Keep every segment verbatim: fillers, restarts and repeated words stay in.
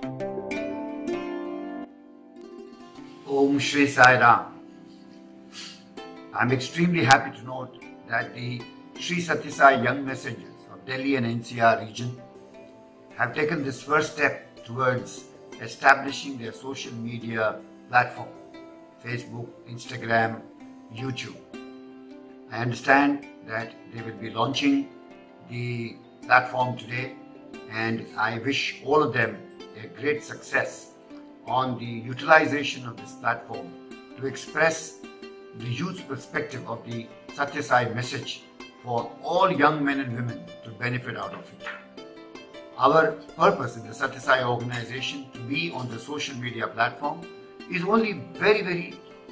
Om Shri Sai Ram. I'm extremely happy to note that the Sri Sathya Sai Young Messengers of Delhi and N C R region have taken this first step towards establishing their social media platform, Facebook, Instagram, YouTube. I understand that they will be launching the platform today, and I wish all of them a great success on the utilization of this platform to express the youth perspective of the Sathya Sai message for all young men and women to benefit out of it. Our purpose in the Sathya Sai organization to be on the social media platform is only very, very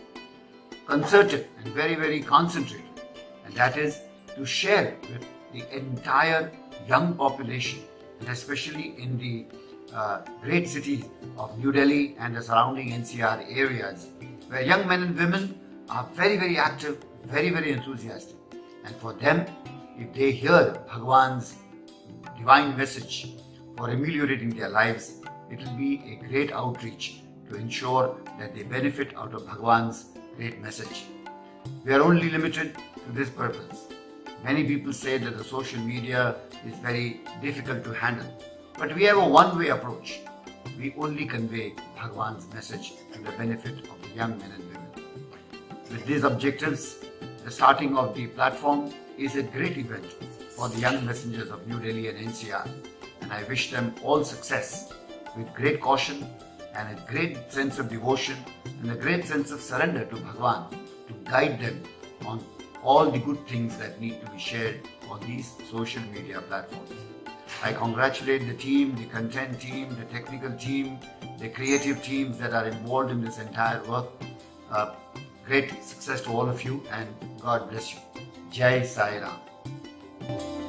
concerted and very, very concentrated, and that is to share with the entire young population, and especially in the uh, great cities of New Delhi and the surrounding N C R areas, where young men and women are very, very active, very, very enthusiastic. And for them, if they hear Bhagwan's divine message for ameliorating their lives, it will be a great outreach to ensure that they benefit out of Bhagwan's great message. We are only limited to this purpose. Many people say that the social media is very difficult to handle, but we have a one-way approach. We only convey Bhagwan's message to the benefit of the young men and women. With these objectives, the starting of the platform is a great event for the young messengers of New Delhi and N C R, and I wish them all success with great caution and a great sense of devotion and a great sense of surrender to Bhagwan to guide them on all the good things that need to be shared on these social media platforms. I congratulate the team, the content team, the technical team, the creative teams that are involved in this entire work. Uh, great success to all of you, and God bless you. Jai Sai Ram.